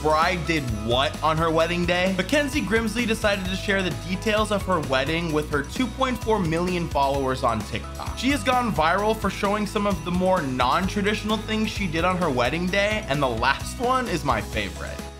bride did what on her wedding day? Mackenzie Grimsley decided to share the details of her wedding with her 2.4 million followers on TikTok. She has gone viral for showing some of the more non-traditional things she did on her wedding day, and the last one is my favorite.